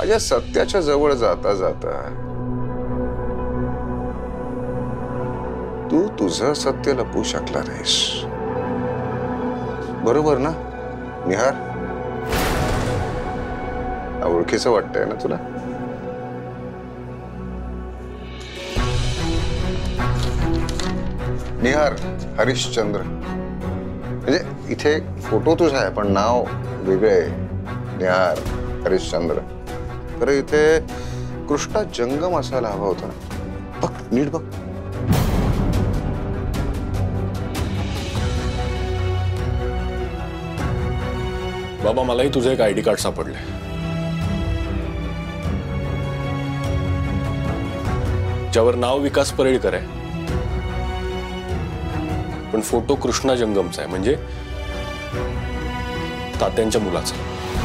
माझ्या सत्याच्या जवळ जाता जाता तू तुझं सत्य लपवू शकला नाहीस, बरोबर ना निहार? ओळखीचं वाटतंय ना तुला? निहार हरिश्चंद्र, म्हणजे इथे फोटो तुझा आहे पण नाव वेगळं आहे, निहार हरिश्चंद्र. तर इथे कृष्णा जंगम असायला हवा होता ना. बघ नीट बघ. बाबा मलाही तुझं एक आयडी कार्ड सापडलंय. ज्यावर नाव विकास परेळकर आहे पण फोटो कृष्णा जंगमचा आहे, म्हणजे तात्यांच्या मुलाचा.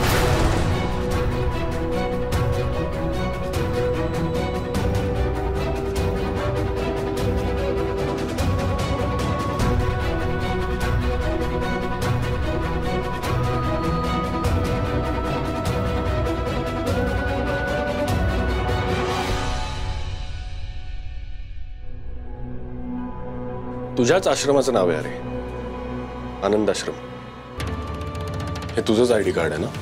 तुझ्याच आश्रमाचं नाव आहे अरे, आनंद आश्रम. हे तुझंच आयडी कार्ड आहे ना?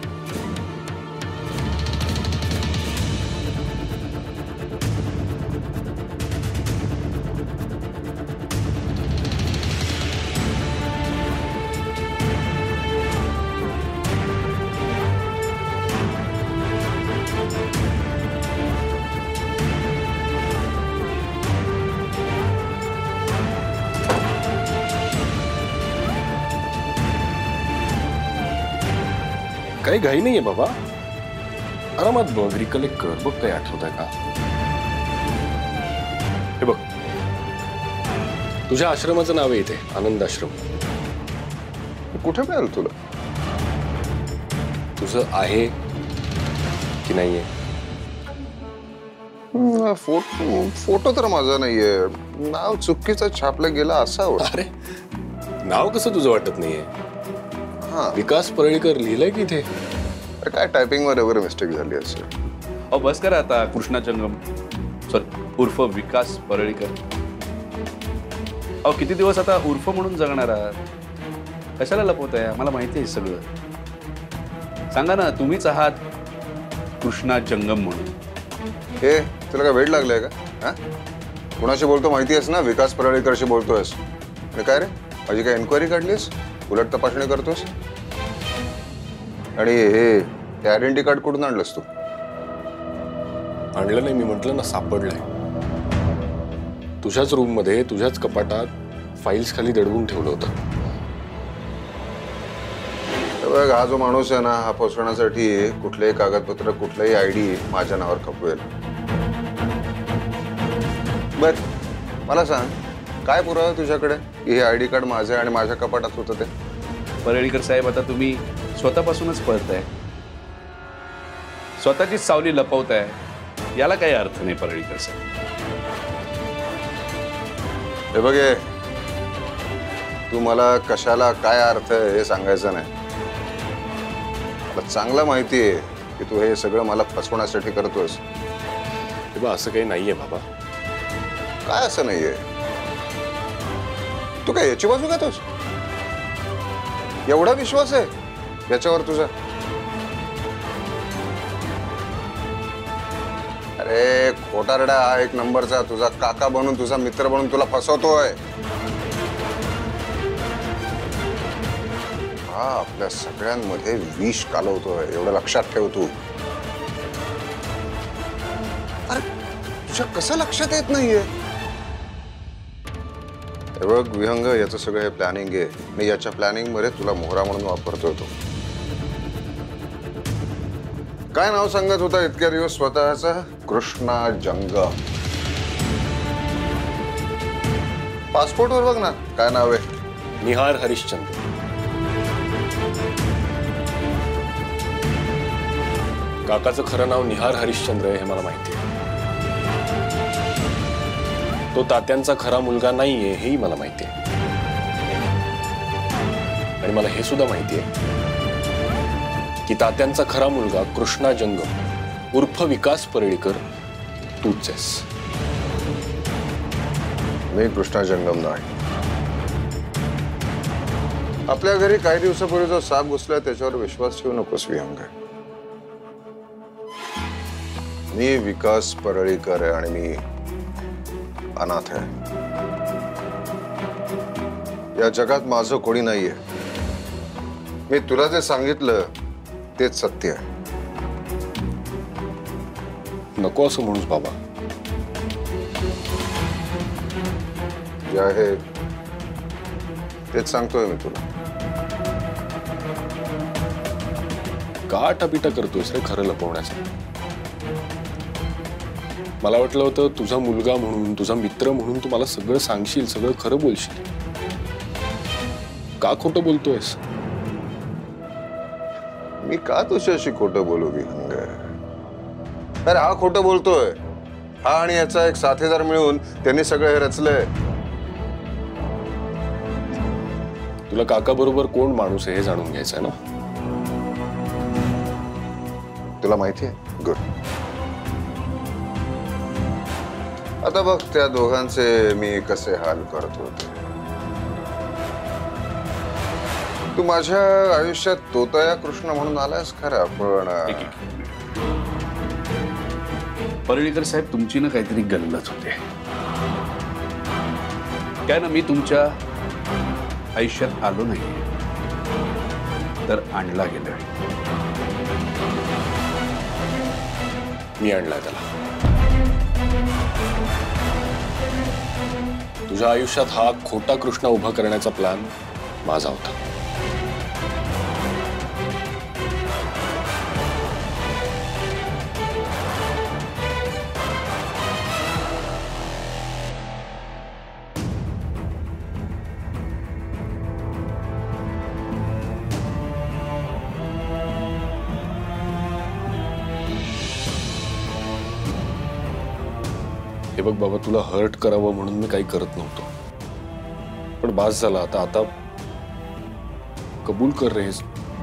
काही घाई नाहीये बाबा, आरामात बघ, रिकलेक्ट कर, बघ काही आठवत आहे का? हे बघ तुझ्या आश्रमाचं नाव आहे इथे, आनंद आश्रम. कुठे मिळालं तुला? तुझं आहे की नाहीये? फोटो तर माझा नाहीये, नाव चुकीचं छापलं गेलं असावं. अरे नाव कसं तुझं वाटत नाहीये? विकास परेळकर लिहिलंय की इथे. काय टायपिंग वर वगैरे मिस्टेक झाली असेल. अहो बस करा आता. कृष्णा जंगम उर्फ विकास परेळकर. अहो किती दिवस आता उर्फ म्हणून जगणार आहात? कशाला लपवताय? मला माहिती आहे सगळं. सांगा ना, तुम्हीच आहात कृष्णा जंगम म्हणून. हे तुला काय वेळ लागलाय का? हा, कुणाशी बोलतो माहिती आहेस ना? विकास परेळकरशी बोलतोयस. काय रे, माझी काय एन्क्वायरी काढलीस? उलट तपासणी करतोस? आणि हे आयडेंटिटी कार्ड कुठून आणलंस तू? आणलं नाही, मी म्हटलं ना सापडलंय. तुझ्याच रूम मध्ये, तुझ्याच कपाटात फाईल्स खाली दडवून ठेवलं होतं. बघ, हा जो माणूस आहे ना, हा फसवण्यासाठी कुठलेही कागदपत्र, कुठलाही आयडी माझ्या नावावर खपवेल. बर मला सांग, काय पुरावा तुझ्याकडे हे आयडी कार्ड माझं आणि माझ्या कपाटात होतं ते? परेळकर साहेब, आता तुम्ही स्वतःपासूनच पळताय, स्वतःची सावली लपवताय. याला काही अर्थ नाही परेळकर साहेब. हे बघे, तू मला कशाला काय अर्थ आहे हे सांगायचं नाही. मला चांगलं माहिती आहे की तू हे सगळं मला फसवण्यासाठी करतोस. असं काही नाहीये बाबा. काय असं नाहीये? तू काय याची बाजू घेतोस? एवढा विश्वास आहे याच्यावर तुझा? अरे खोटारडा, हा एक नंबरचा तुझा काका बनून, तुझा मित्र बनून तुला फसवतोय. हा आपल्या सगळ्यांमध्ये विष कालवतोय, एवढं लक्षात ठेव तू. अरे तुझ्या कसं लक्षात येत नाहीये? हे बघ विहंग, याचं सगळं हे प्लॅनिंग आहे. मी याच्या प्लॅनिंग मध्ये तुला मोहरा म्हणून वापरतोय. तो काय नाव सांगत होता इतक्या दिवस स्वतःचा? कृष्णा जंगम. पासपोर्टवर बघ ना काय नाव आहे. निहार हरिश्चंद्र. काकाचं खरं नाव निहार हरिश्चंद्र आहे हे मला माहिती आहे. तो तात्यांचा खरा मुलगा नाहीये हेही मला माहिती आहे. आणि मला हे सुद्धा माहिती आहे की तात्यांचा खरा मुलगा कृष्णा जंगम उर्फ विकास परळीकर तूच आहेस. मी कृष्णा जंगम नाही. आपल्या घरी काही दिवसापूर्वी जो साप घुसलाय त्याच्यावर विश्वास ठेवू नकोस विहंग. मी विकास परळीकर आहे आणि मी अनाथ आहे. या जगात माझं कोणी नाहीये. मी तुला जे सांगितलं तेच सत्य आहे. नको असं म्हणूस बाबा. जे आहे तेच सांगतोय मी तुला. का टापिटा करतोयस रे खरं लपवण्याचं? मला वाटलं होतं तुझा मुलगा म्हणून, तुझा मित्र म्हणून तू मला सगळं सांगशील, सगळं खरं बोलशील. का खोटं बोलतोयस? मी का तुझ्याशी खोटं बोलू विहंग? अरे हा खोटं बोलतोय. हा आणि याचा एक साथीदार मिळून त्यांनी सगळं हे रचलंय. तुला काका बरोबर कोण माणूस आहे हे जाणून घ्यायचंय ना? तुला माहिती आहे? गुड. आता बघ त्या दोघांचे मी कसे हाल करत होते. तू माझ्या आयुष्यात तोतया कृष्ण म्हणून आलास खरा, पण परळीकर साहेब तुमची ना काहीतरी गल्लत होते. काय ना, मी तुमच्या आयुष्यात आलो नाही तर आणला गेलोय. मी आणलाय त्याला. तुझ्या आयुष्यात हा खोटा कृष्ण उभा करण्याचा प्लॅन माझा होता. हे बघ बाबा, तुला हर्ट करावं म्हणून मी काही करत नव्हतो, पण बास झाला आता. आता कबूल कर रे.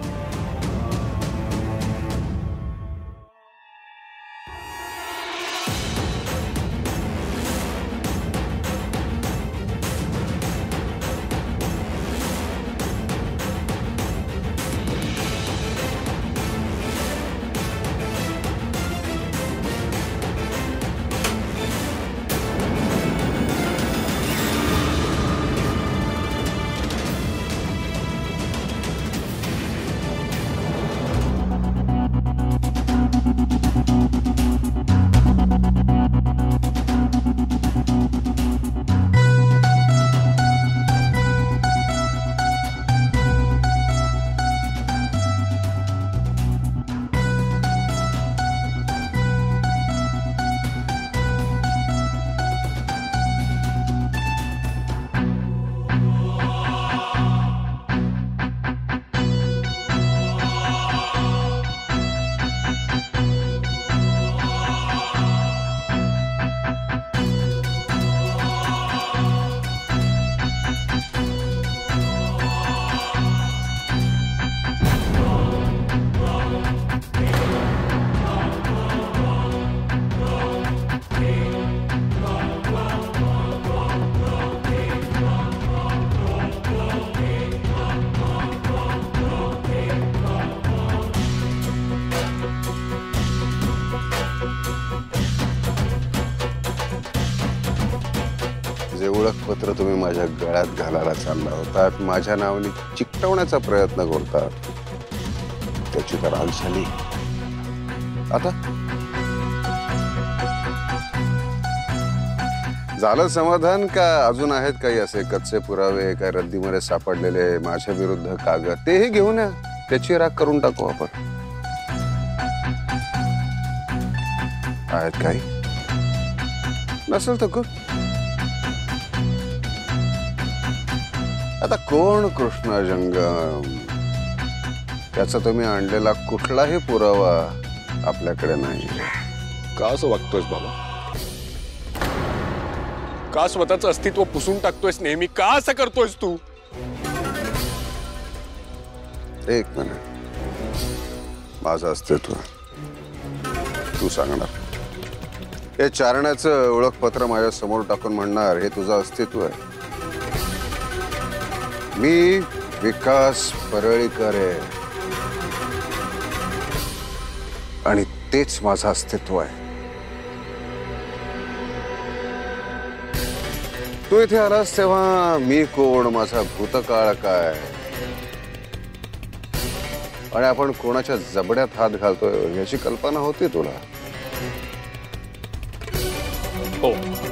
जे ओळखपत्र तुम्ही माझ्या गळ्यात घालायला चालला होतात, माझ्या नावाने चिकटवण्याचा प्रयत्न करतात, त्याची तर हाल झाली. आता झालं समाधान का अजून आहेत काही असे कच्चे पुरावे, काय रद्दीमध्ये सापडलेले माझ्या विरुद्ध कागद? तेही घेऊन या, त्याची राख करून टाकू आपण. आहेत काही? नसेल तर गुड. आता कोण कृष्णा जंगम? त्याचा तुम्ही आणलेला कुठलाही पुरावा आपल्याकडे नाही. का असं वागतोयस बाबा? का स्वतःचं अस्तित्व पुसून टाकतोयस नेहमी? का असं करतोयस तू? एक मिनिट. माझं अस्तित्व तू सांगणार. हे चारण्याचं ओळखपत्र माझ्या समोर टाकून म्हणणार हे तुझं अस्तित्व आहे. मी विकास परळीकर आहे आणि तेच माझं अस्तित्व आहे. तू इथे आलास तेव्हा मी कोण, माझा भूतकाळ काय आणि आपण कोणाच्या जबड्यात हात घालतोय याची कल्पना होती तुला? हो.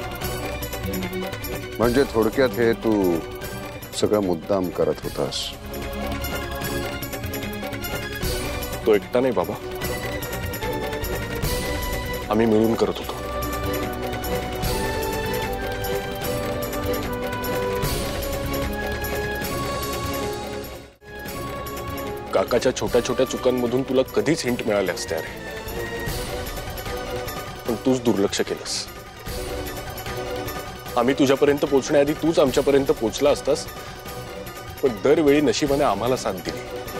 म्हणजे थोडक्यात हे तू सगळं मुद्दाम करत होतास. तो एकटा नाही बाबा, आम्ही मिळून करत होतो. काकाच्या छोट्या छोट्या चुकांमधून तुला कधीच हिंट मिळाले असते अरे, पण तूच दुर्लक्ष केलंस. आम्ही तुझ्यापर्यंत पोहोचण्याआधी तूच आमच्यापर्यंत पोहोचला असतास, पण दरवेळी नशिबाने आम्हाला साथ दिली.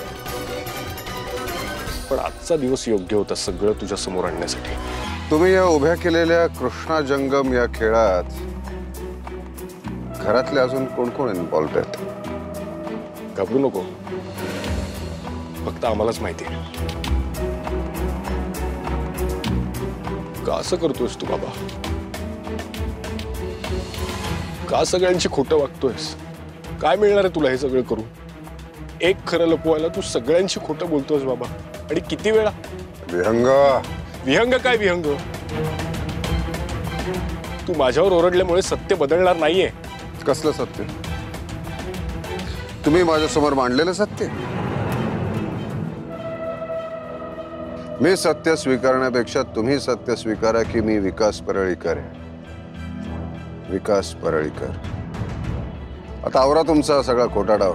पण आजचा दिवस योग्य होता सगळं तुझ्या समोर आणण्यासाठी. तुम्ही या उभ्या केलेल्या कृष्णा जंगम या खेळात घरातले अजून कोण कोण इन्व्हॉल्व्ड आहेत? घाबरू नको, फक्त आम्हालाच माहिती आहे. का असं करतोयस तू बाबा? का सगळ्यांची खोटं वागतोयस? काय मिळणार आहे तुला हे सगळं करून? एक खरं लपवायला तू सगळ्यांची खोटं बोलतोयस बाबा. आणि किती वेळा? विहंग. विहंग काय विहंग? तू माझ्यावर ओरडल्यामुळे सत्य बदलणार नाहीये. कसलं सत्य? तुम्ही माझ्यासमोर मांडलेलं सत्य? मी सत्य स्वीकारण्यापेक्षा तुम्ही सत्य स्वीकारा की मी विकास परळीकर आहे. विकास परळीकर. आता आवरा तुमचा सगळा खोटा डाव.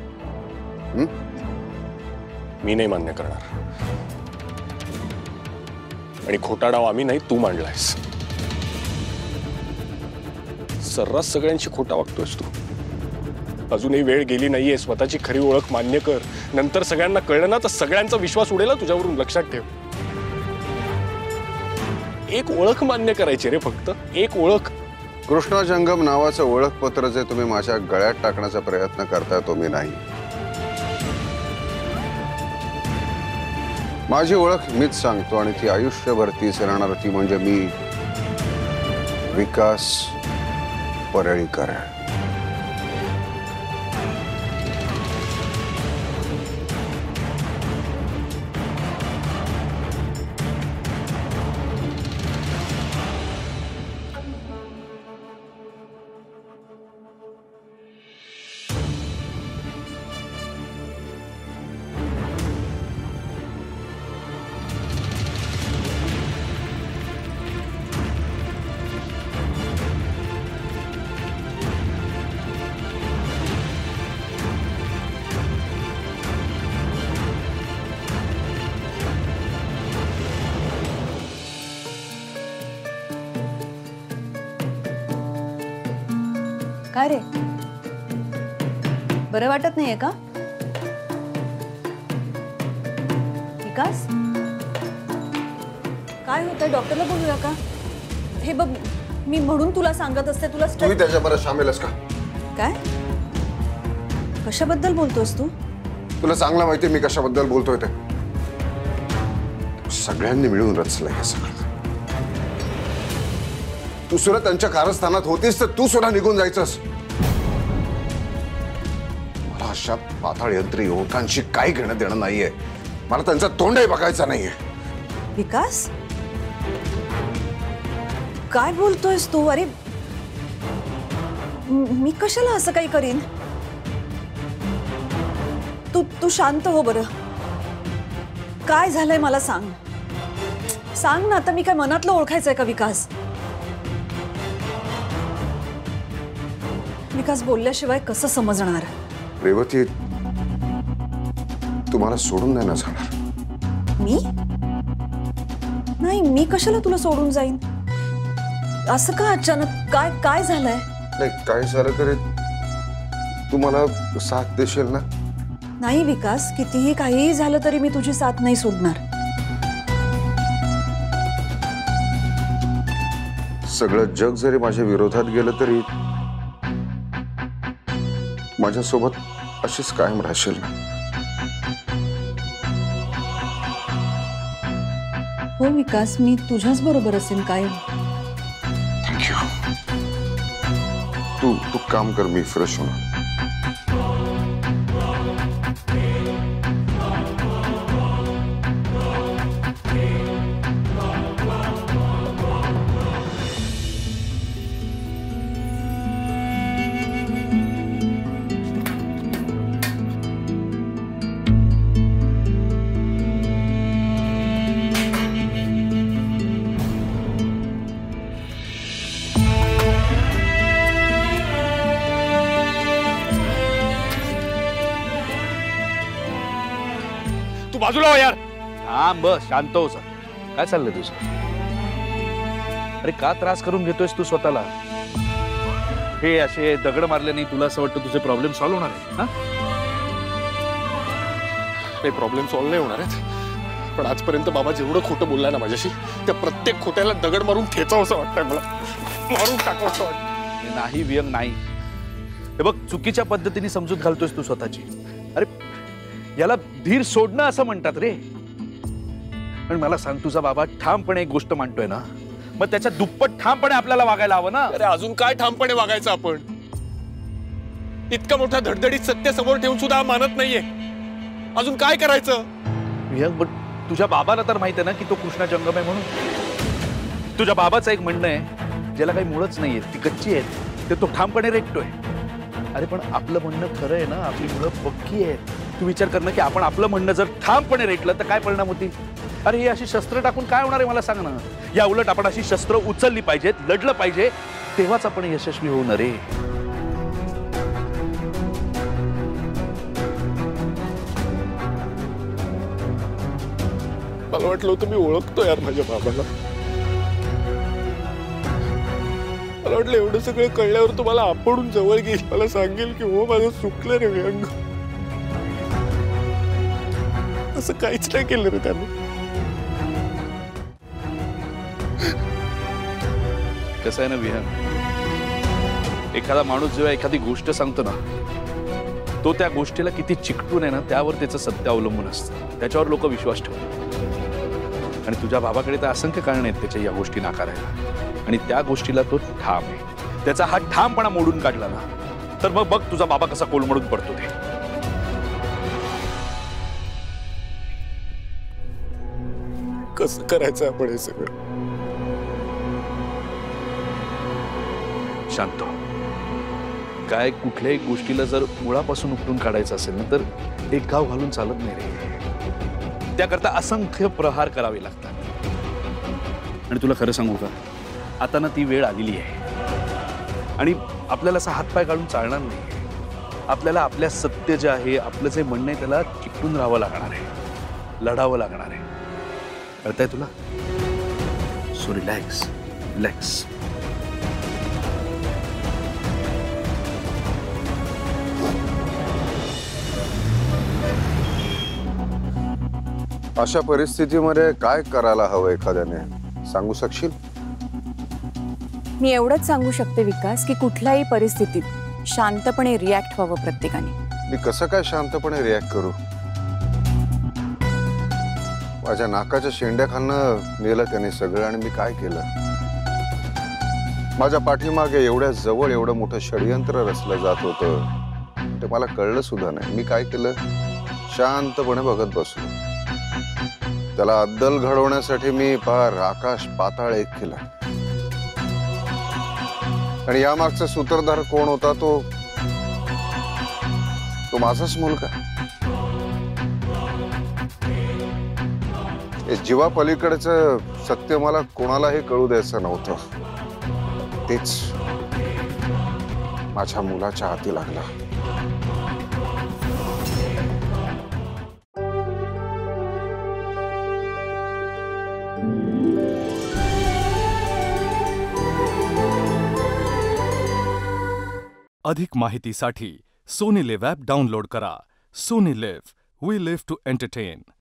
मी नाही मान्य करणार. आणि खोटा डाव आम्ही नाही, तू मांडलायस. सर्रास सगळ्यांची खोटा वागतोयस तू. अजूनही वेळ गेली नाहीये. स्वतःची खरी ओळख मान्य कर. नंतर सगळ्यांना कळलं ना तर सगळ्यांचा विश्वास उडेल तुझ्यावरून. लक्षात ठेव. एक ओळख मान्य करायची रे, फक्त एक ओळख. कृष्णा जंगम नावाचं ओळखपत्र जे तुम्ही माझ्या गळ्यात टाकण्याचा प्रयत्न करताय तो मी नाही. माझी ओळख मीच सांगतो आणि ती आयुष्यभर तीच राहणार. ती म्हणजे मी विकास परळीकर आहे. काय रे, बरं वाटत नाहीये का? विकास, काय होतंय? डॉक्टरला बोलूया का? हे बघ, मी म्हणून तुला सांगत असते. तुला तुम्ही त्याच्याबरोबर सामील आहेस का? काय? कशाबद्दल बोलतोस तू? तुला चांगलं माहिती मी कशाबद्दल बोलतोय ते. सगळ्यांनी मिळून रचलंय हे सगळं. तू सुद्धा त्यांच्या कारस्थानात होतीस तर तू सुद्धा निघून जायचंस. मला अशा पाताळ यंत्री युवकांशी काही घेणं देणं नाहीये. मला त्यांचा तोंडही बघायचा नाहीये. विकास, काय बोलतोयस तू? अरे मी कशाला असं काही करीन? तू शांत हो बरं. काय झालंय मला सांग. सांग ना. आता मी काय मनातलं ओळखायचंय का विकास? विकास बोलल्याशिवाय कसं समजणार? रेवती, तुम्हाला सोडून नाही ना जाणार. मी नाही. मी कशाला तुला सोडून जाईन? असं का अचानक? काय झालंय? नाही, काय झालं तरी तुम्हाला साथ देशील ना? नाही विकास, कितीही काहीही झालं तरी मी तुझी साथ नाही सोडणार. सगळं जग जरी माझ्या विरोधात गेलं तरी माझ्यासोबत अशीच कायम राहशील ना? हो विकास, मी तुझ्याच बरोबर असेल कायम. थँक्यू. तू काम कर, मी फ्रेश होणार. बाजूला हो यार. हा बस, शांत हो सर. काय चाललंय तुझं? अरे का त्रास करून घेतोयस तू स्वतःला? हे असे दगड मारले नाही तुला असं वाटतं तुझे प्रॉब्लेम सॉल्व्ह होणार आहे? हा, काही प्रॉब्लेम सॉल्व्ह नाही होणार आहेत, पण आजपर्यंत बाबा जेवढं खोटं बोललाय ना माझ्याशी, त्या प्रत्येक खोट्याला दगड मारून ठेचावं असं वाटतंय मला. मारून टाकावं असं वाटतं. नाही विहंग, नाही. हे बघ, चुकीच्या पद्धतीने समजूत घालतोयस तू स्वतःची. अरे याला धीर सोडणं असं म्हणतात रे. पण मला सांग, तुझा बाबा ठामपणे एक गोष्ट मांडतोय ना, मग त्याच्या दुप्पट ठामपणे आपल्याला वागायला हवं ना. अरे अजून काय ठामपणे वागायचं आपण? इतका मोठा धडधडीत सत्य समोर ठेवून सुद्धा मानत नाहीये. अजून काय करायचं? विहंग, तुझ्या बाबाला तर माहित आहे ना की तो कृष्णा जंगम आहे म्हणून. तुझ्या बाबाचं एक म्हणणं आहे, ज्याला काही मुळच नाहीये, ती कच्ची आहेत, ते तो ठामपणे रेटतोय. अरे पण आपलं म्हणणं खरं आहे ना, आपली मुळं पक्की आहेत. तू विचार कर ना की आपण आपलं म्हणणं जर ठामपणे रेटलं तर काय परिणाम होतील? अरे ही अशी शस्त्र टाकून काय होणार आहे मला सांग ना. या उलट आपण अशी शस्त्र उचलली पाहिजेत, लढलं पाहिजे, तेव्हाच आपण यशस्वी होणार रे. मला वाटलं होतं मी ओळखतो यार माझ्या बाबाला. मला वाटलं एवढं सगळं कळल्यावर तुम्हाला आपणून जवळ घेईल, मला सांगेल की हो माझं चुकलं रे विहंग. असं काहीच नाही केलं रे त्याने. कसं आहे ना विहंग, एखादा माणूस जेव्हा एखादी गोष्ट सांगतो ना, तो त्या गोष्टीला किती चिकटून आहे ना, त्यावर त्याचं सत्य अवलंबून असतं. त्याच्यावर लोक विश्वास ठेवतात. आणि तुझ्या बाबाकडे तर असंख्य कारण आहेत त्याच्या या गोष्टी नाकारायला, आणि त्या गोष्टीला तो ठाम आहे. त्याचा हा ठामपणा मोडून काढला ना, तर मग बघ तुझा बाबा कसा कोलमडून पडतो ते. कसं करायचं आपण हे सगळं? शांत हो. काय कुठल्याही गोष्टीला जर मुळापासून उपटून काढायचं असेल ना, तर एक गाव घालून चालत नाही रे. त्याकरता असंख्य प्रहार करावे लागतात. आणि तुला खरं सांगू का, आता ना ती वेळ आलेली आहे. आणि आपल्याला असा हातपाय काढून चालणार नाही. आपल्याला आपल्या सत्य जे आहे, आपलं जे म्हणणं आहे, त्याला चिकटून राहावं लागणार आहे, लढावं लागणार आहे. कळतंय तुला? So relax, relax. अशा परिस्थितीमध्ये काय करायला हवं एखाद्याने, सांगू शकशील? मी एवढंच सांगू शकते विकास की कुठल्याही परिस्थितीत शांतपणे रिॲक्ट व्हावं प्रत्येकाने. मी कसं काय शांतपणे रिॲक्ट करू? माझ्या नाकाच्या शेंड्याखालनं नेलं त्याने सगळं, आणि मी काय केलं? माझ्या पाठीमागे एवढ्या जवळ एवढं मोठं षडयंत्र रचलं जात होतं, ते मला कळलं सुद्धा नाही. मी काय केलं? शांतपणे बघत बसलो. त्याला अद्दल घडवण्यासाठी मी फार आकाश पाताळ एक केला. आणि यामागचा सूत्रधार कोण होता? तो माझाच मुलगा. जीवा पलीकडचं सत्य मला कोणालाही कळू द्यायचं नव्हतं. तेच माझ्या मुलाच्या हाती लागला. अधिक माहितीसाठी सोनी लिव्ह ॲप डाउनलोड करा. Sony LIV, we live to entertain.